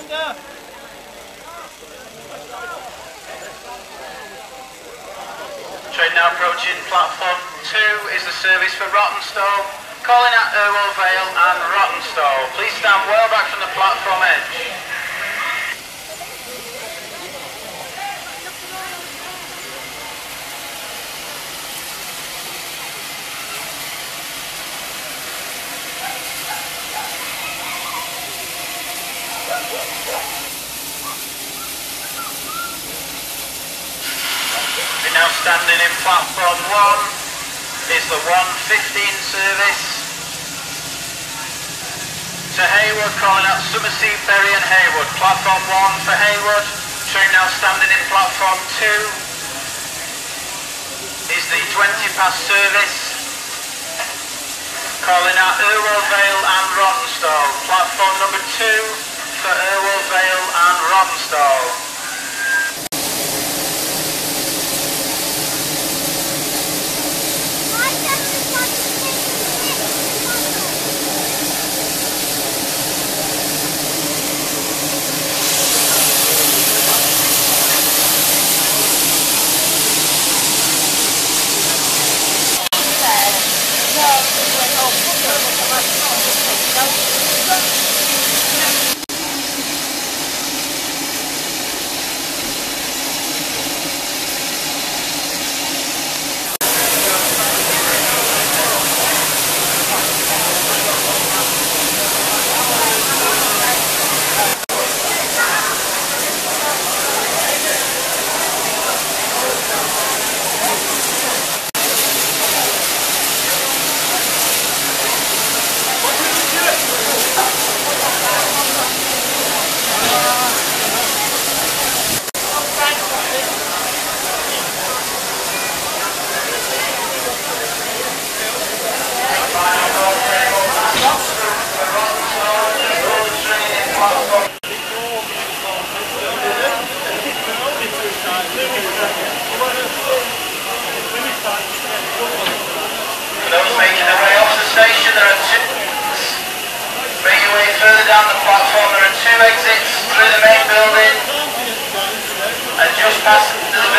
Train now approaching platform 2 is the service for Rottenstall, calling at Irwell Vale and Rottenstall. Please stand well back from the platform edge. Now standing in platform 1 is the 1:15 service to Haywood, calling out Summersea, Bury and Haywood. Platform 1 for Haywood. Train now standing in platform 2 is the 20 past service calling out Irwell Vale and Rottenstall. Platform number 2 for Irwell Vale and Rottenstall. Those making their way off the station, there are two. Make your way further down the platform, there are 2 exits through the main building and just past the building.